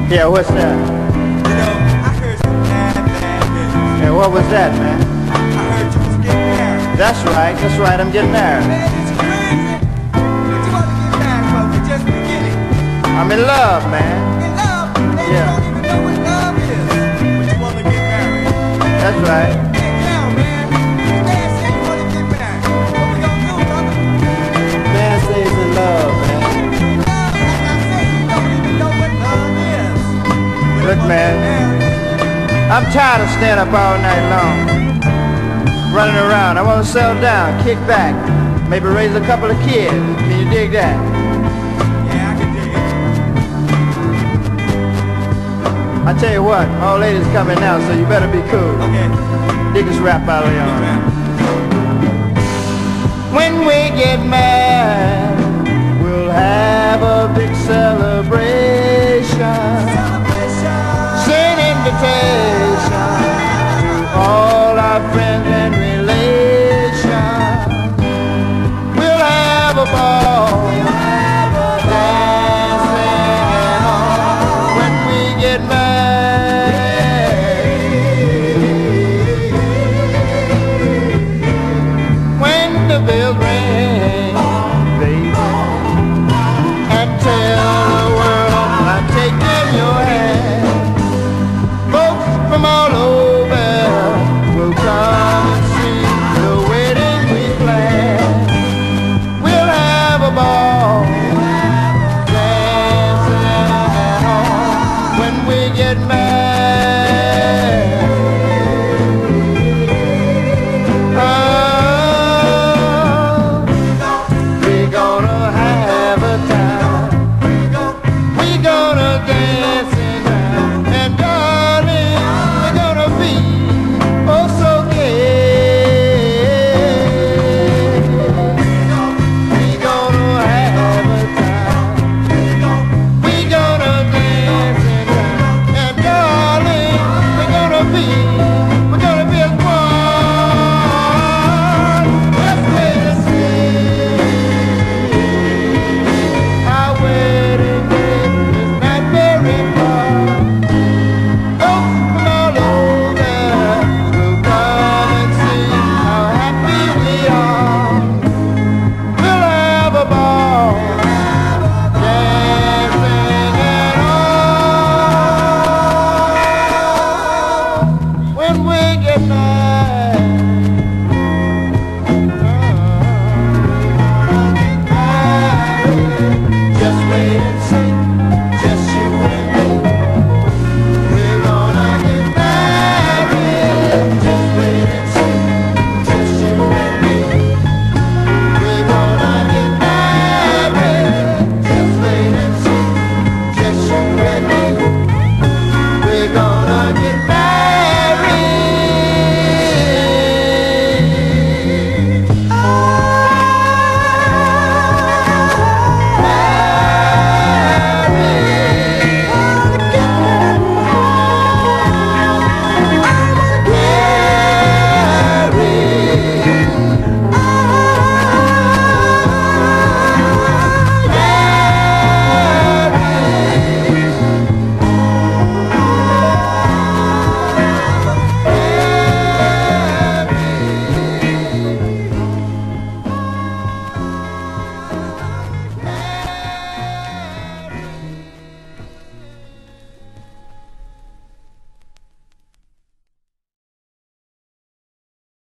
Yeah, what's that? You know, I heard some bad news. Yeah, what was that, man? I heard you was getting married. That's right, I'm getting married. Man, it's crazy. But you want to get married, but we're just beginning. I'm in love, man. In love? Man, Yeah. you don't even know what love is. But you want to get married. That's right. Hey, now, man. Your dad said you want to get married. What we gonna do, brother? Man stays in love, man. In love, like I said, you don't even know what love is. But Look, you wanna man. get married. I'm tired of staying up all night long, running around. I want to settle down, kick back, maybe raise a couple of kids. Can you dig that? Yeah, I can dig it. I tell you what, all ladies coming now, so you better be cool. Okay. Dig this rap out of Big y'all. rap. When we get married, we'll have a big celebration. Send invitation to all our friends and relations. We'll have a ball.